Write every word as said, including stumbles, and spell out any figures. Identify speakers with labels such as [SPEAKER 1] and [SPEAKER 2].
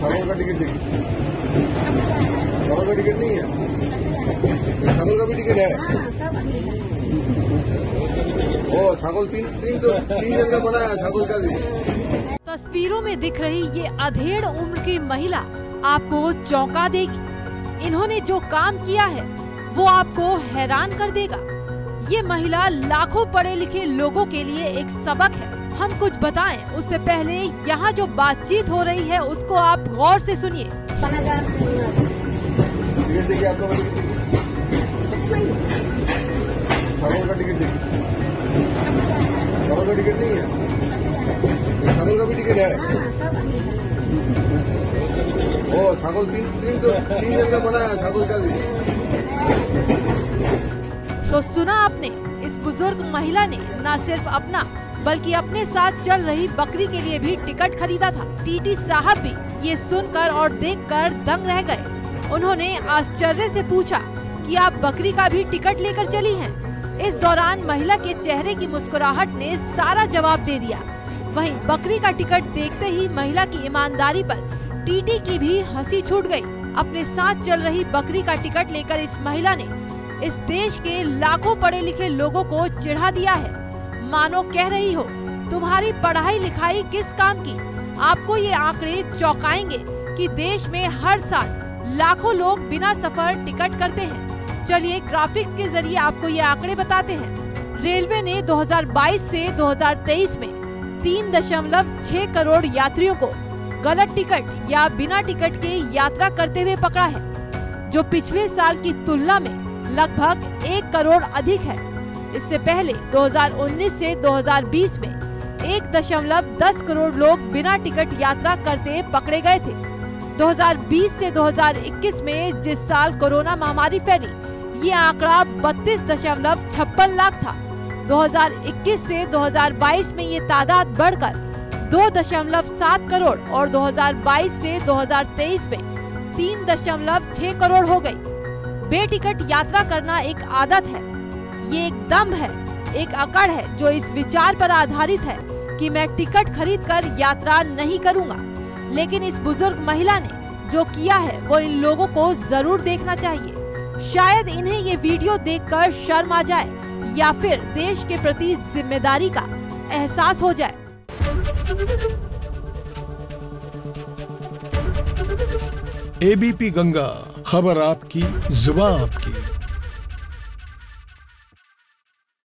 [SPEAKER 1] छागल का टिकट देखिए, छागल का टिकट नहीं है, छागल का भी टिकट है। ओ छागल तीन तीन तो तीन जन का बना है, छागल का भी।
[SPEAKER 2] तस्वीरों में दिख रही ये अधेड़ उम्र की महिला आपको चौंका देगी। इन्होंने जो काम किया है वो आपको हैरान कर देगा। ये महिला लाखों पढ़े लिखे लोगों के लिए एक सबक है। हम कुछ बताएं उससे पहले यहाँ जो बातचीत हो रही है उसको आप गौर से सुनिए।
[SPEAKER 1] टिकट देखिए, आपका छागल का टिकट देखिए, छागल का टिकट नहीं है, छागल का भी टिकट है। ओ छागल तीन तीन तो तीन जन का बना है, छागल का भी।
[SPEAKER 2] तो सुना आपने, इस बुजुर्ग महिला ने न सिर्फ अपना बल्कि अपने साथ चल रही बकरी के लिए भी टिकट खरीदा था। टीटी साहब भी ये सुनकर और देखकर दंग रह गए। उन्होंने आश्चर्य से पूछा कि आप बकरी का भी टिकट लेकर चली हैं? इस दौरान महिला के चेहरे की मुस्कुराहट ने सारा जवाब दे दिया। वहीं बकरी का टिकट देखते ही महिला की ईमानदारी पर टीटी की भी हंसी छूट गई। अपने साथ चल रही बकरी का टिकट लेकर इस महिला ने इस देश के लाखों पढ़े लिखे लोगों को चिढ़ा दिया है। मानो कह रही हो, तुम्हारी पढ़ाई लिखाई किस काम की। आपको ये आंकड़े चौंकाएंगे कि देश में हर साल लाखों लोग बिना सफर टिकट करते हैं। चलिए ग्राफिक के जरिए आपको ये आंकड़े बताते हैं। रेलवे ने दो हज़ार बाईस से दो हज़ार तेईस में तीन दशमलव छह करोड़ यात्रियों को गलत टिकट या बिना टिकट के यात्रा करते हुए पकड़ा है, जो पिछले साल की तुलना में लगभग एक करोड़ अधिक है। इससे पहले दो हज़ार उन्नीस से दो हज़ार बीस में एक दशमलव दस करोड़ लोग बिना टिकट यात्रा करते पकड़े गए थे। दो हज़ार बीस से दो हज़ार इक्कीस में जिस साल कोरोना महामारी फैली, ये आंकड़ा बत्तीस दशमलव छप्पन लाख था। दो हज़ार इक्कीस से दो हज़ार बाईस में ये तादाद बढ़कर दो दशमलव सात करोड़ और दो हज़ार बाईस से दो हज़ार तेईस में तीन दशमलव छह करोड़ हो गई। बेटिकट यात्रा करना एक आदत है, ये एक दम है, एक अकड़ है जो इस विचार पर आधारित है कि मैं टिकट खरीदकर यात्रा नहीं करूंगा। लेकिन इस बुजुर्ग महिला ने जो किया है वो इन लोगों को जरूर देखना चाहिए। शायद इन्हें ये वीडियो देखकर शर्म आ जाए या फिर देश के प्रति जिम्मेदारी का एहसास हो जाए।
[SPEAKER 3] एबीपी गंगा, खबर आपकी, जुबान आपकी।